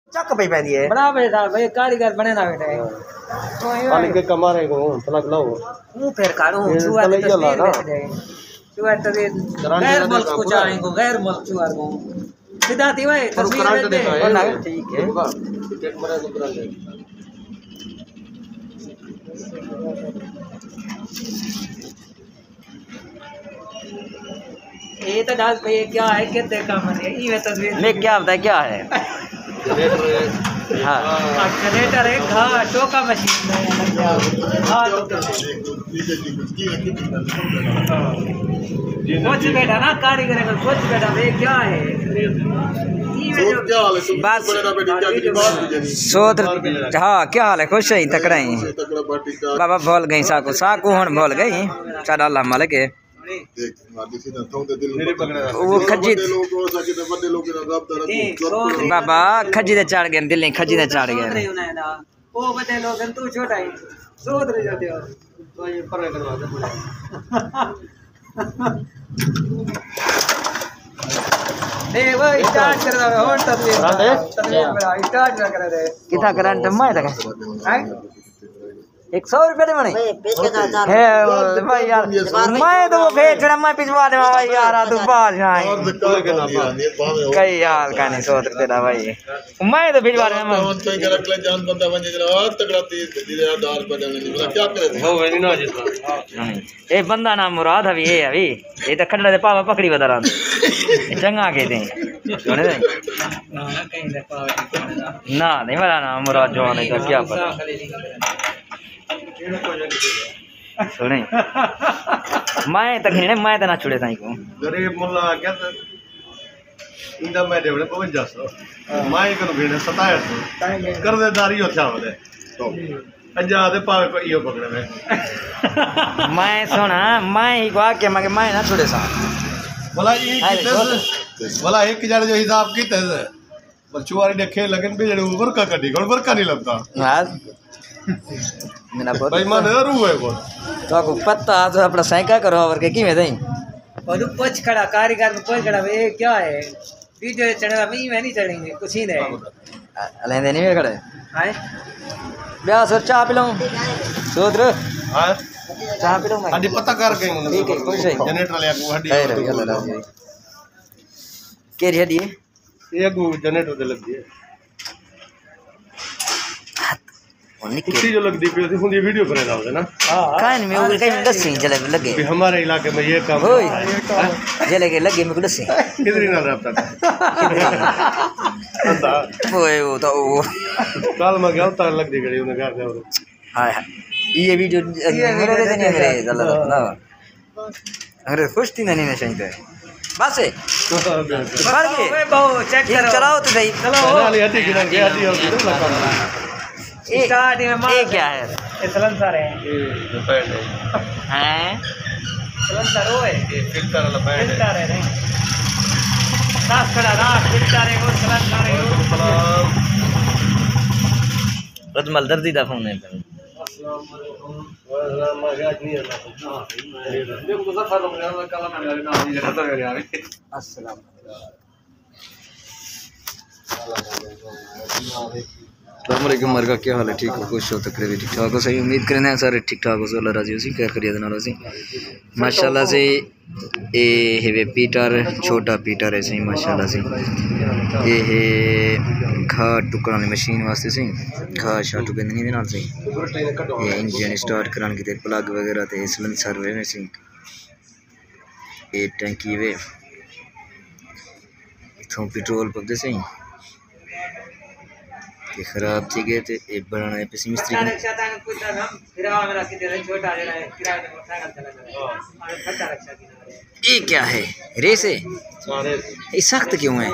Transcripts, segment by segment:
चक पे पै दिए बड़ा पैसा भाई कारीगर बने ना बेटा वाले के कमा रहे को तलक लाओ हूं फिर काढूं चुआ की तस्वीर देख दे चुआ तो गैर मुल्क को चाहेंगे गैर मुल्क चुआ को सीधा थी भाई तस्वीर दे ना ठीक है टिकट मरे को करंट ये तो डाल पे क्या है कितने काम है ये तस्वीर में क्या बताए क्या है हाँ जनरेटर है हाँ टोका मशीन हाँ कुछ बैठा ना कारीगर कुछ बैठा ये क्या है बस सोच हाँ क्या हाल है खुश है तकड़ा ही बाबा भूल गई साकू साकू हूँ भूल गई सारा अल्लाह मालिक है वो खजी बाबा खजी दे चढ़ गए दिल्ली खजी दे चढ़ गए वो बते लोग तू छोटा ही सोच रहे जाते हो तो ये पर करवा दे वो स्टार्ट कर दे और तस्वीर बड़ा स्टार्ट कर दे कितना करंट मैं तक है 100 रुपये दे मने है भाई यार मैं तो वो भेजना मैं पिछवा दे भाई यार तू बाल जाए कई यार का नहीं सोच तेरा भाई मैं तो भिजवा रहा मैं कहीं के रख ले जान बंदा बन जरा तगड़ा धीरे दार बजाने नहीं क्या करे हो नहीं ना जितना ए बंदा नाम मुराद अभी ये तो खंडा दे पावा पकड़ी बता रहा चंगा के दे सुने दे कहीं दे पावा ना नहीं मेरा नाम मुराद जवान है का क्या पता सुने मैं तक नहीं मैं तो ना छुड़े ताई को गरीब मुल्ला क्या इंदा मैं देवड़े 55 मैं को भेड़ 2700 कर्जदारी हो चावले तो अजा दे पावे को इयो पकड़े में मैं सुना मैं ही को आके मैं ना छुड़े सा बोला ये कितने बोला एक हजार जो हिसाब की थे बचुआरी देखे लगन पे जड़े ऊपर का कटी कौन पर का नहीं लगता हां मेरा भाई मन रू है वो तो आपको पता तो अपना साइका करो और के की में दई और कुछ खड़ा कारीगर में कोई खड़ा ये क्या है वीडियो चढ़ा मैं नहीं चढ़ेंगे कुछ ही नहीं लेंदे नहीं खड़े हां ब्याह सर चाय पी लूं सोदर हां चाय पी लूं मैं हड्डी पता कर गई ठीक है खुश है जनरेटर ले को हड्डी केरी हड्डी ये को जनरेटर दे लग गई कुर्सी जो लग दी पे हुंदी वीडियो करे ना ना कान में उड़ कहीं दसी चले लगे भी हमारे इलाके में ये काम ओए जे लगे मेरे को दसी किधर ना रहा था ओए वो तो वो कल मैं गया था लग दी गड़ी उन्हें घर दे हां ये वीडियो मेरे दे नहीं मेरे चल ना अरे खुश थी नहीं चाहिए बस बढ़ गए बहु चेक करो चलाओ तो सही चलो नाली हटी की ना हटी और किधर लगा स्टार्ट में ये क्या है सलेंसर है हैं सलेंसर है ये फिल्टर वाला पैड फिल्टर है साफ खड़ा ना फिल्टर है वो सलेंसर है रजमल दर्दी दा फोन है अस्सलाम वालेकुम मरगा क्या हाल है ठीक हो खुश हो तकरीबन ठीक ठाक हो सही उम्मीद करने सारे ठीक ठाक हो सो अल्लाह राजी उसी खैर करिए नाल उसी माशाल्लाह से ए है पीटर छोटा पीटर है सही माशाल्लाह से ये है घा टुकड़ा वाली मशीन वास्ते सही घा शा टुकड़े नहीं दे नाल सही ये इंजन स्टार्ट कराने के प्लग वगैरह ते सिलेंसर वे सही ये टंकी वे इथों पेट्रोल पंप दे सही के खराब थी गए थे एक बनाना है पिसी मिस्त्री का रक्षा तांग कुछ ना फिर मेरा किधर छोटा जरा है किराए पे मोटरसाइकिल चला जाए और खट्टा रक्षा की ये क्या है रेस है ये सख्त क्यों है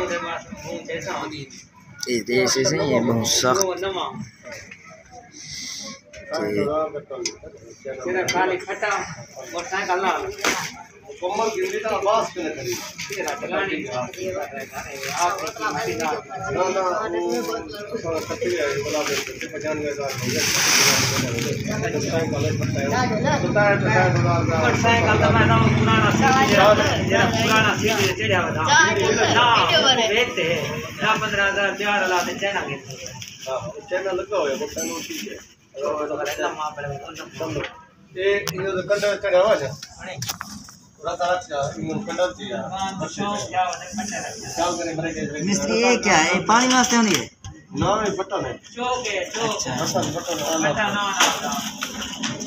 ये रेस है ये बहुत सख्त सिर्फ खाली खट्टा मोटरसाइकिल ना कोमल गिंदी तो बास के करी तेरा चलानी आपने की मशीन ना कट्टी है बोला 95,000 हो गया मोटरसाइकिल तो मैं पुराना सीधी चढ़ा बता ना देखते ना 15,000 4 लाख चाइना के हां चाइना लगा हुआ है वो चैनल ठीक है ये इनो तो कट चढ़ावा है थोड़ा सा अच्छा इनो कंडल दिया क्या करे ब्रेक मिस्त्री ये क्या है पानी वास्ते होनी है ना ये बटन है चौक है चौक अच्छा बटन बटन ना